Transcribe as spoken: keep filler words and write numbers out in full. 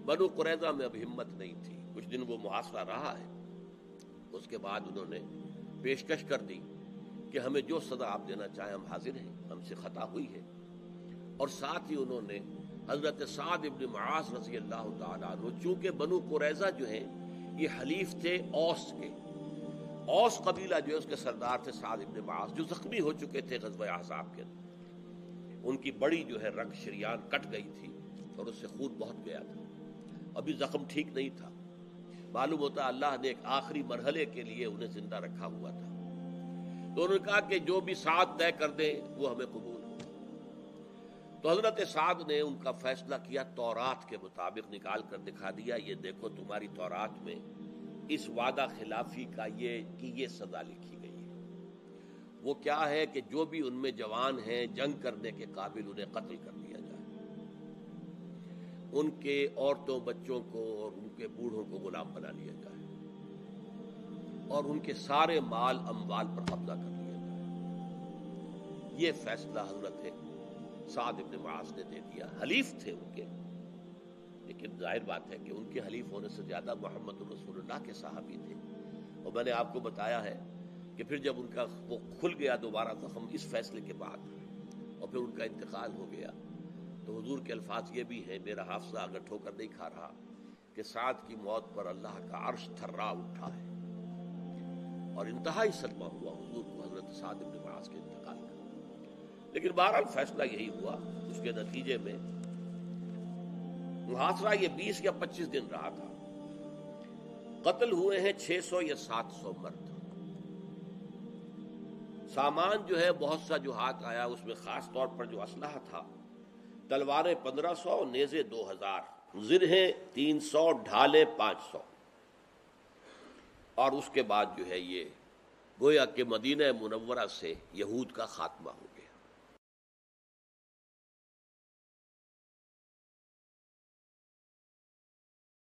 بنو قریظہ میں اب ہمت نہیں تھی، کچھ دن وہ محاصرہ رہا ہے، اس کے بعد انہوں نے پیشکش کر دی کہ ہمیں جو سزا آپ دینا چاہیں ہم حاضر ہیں، ہم سے خطا ہوئی ہے۔ اور ساتھ ہی انہوں نے حضرت سعد ابن معاذ رضی اللہ تعالیٰ عنہ، چونکہ بنو قریظہ جو ہیں یہ حلیف تھے اوس کے، اوس قبیلہ جو ہے اس کے سردار تھے سعد ابن معاذ، جو زخمی ہو چکے تھے غزوہ احزاب کے اندر، ان کی بڑی جو ہے رگ شریان کٹ گئی تھی اور اس سے خون بہت گیا تھا، ابھی زخم ٹھیک نہیں تھا، معلوم ہوتا اللہ نے ایک آخری مرحلے کے لیے انہیں زندہ رکھا ہوا تھا۔ تو انہوں نے کہا کہ جو بھی سعد طے کر دیں وہ ہمیں قبول ہو۔ تو حضرت سعد نے ان کا فیصلہ کیا، تورات کے مطابق نکال کر دکھا دیا، یہ دیکھو تمہاری تورات میں اس وعدہ خلافی کا یہ کی یہ سزا لکھی گئی ہے۔ وہ کیا ہے کہ جو بھی ان میں جوان ہیں جنگ کرنے کے قابل انہیں قتل کر دیا جائے، ان کے عورتوں بچوں کو اور ان کے بوڑھوں کو غلام بنا لیا جائے، اور ان کے سارے مال اموال پر قبضہ کر لیا جائے۔ یہ فیصلہ حضرت سعد ابن معاذ نے دے دیا۔ حلیف تھے ان کے، لیکن ظاہر بات ہے کہ ان کے حلیف ہونے سے زیادہ محمد رسول اللہ کے صحابی تھے، اور میں نے آپ کو بتایا ہے کہ پھر جب ان کا وہ کھل گیا دوبارہ زخم اس فیصلے کے بعد، اور پھر ان کا انتقال ہو گیا، تو حضور کے الفاظ یہ بھی ہیں، میرا حافظہ اگر ٹھوکر نہیں کھا رہا، کہ سعد کی موت پر اللہ کا عرش تھرا اٹھا ہے، اور انتہائی صدمہ ہوا حضور کو حضرت سعد بن معاذ کے انتقال کا۔ لیکن بہرحال فیصلہ یہی ہوا، اس کے نتیجے میں محاصرہ یہ بیس یا پچیس دن رہا تھا، قتل ہوئے ہیں چھ سو یا سات سو مرد، سامان جو ہے بہت سا جو ہاتھ آیا اس میں خاص طور پر جو اسلحہ تھا، تلواریں پندرہ سو، نیزے دو ہزار، زرہیں تین سو، ڈھالیں پانچ سو، اور اس کے بعد جو ہے یہ گویا کہ مدینہ منورہ سے یہود کا خاتمہ ہو۔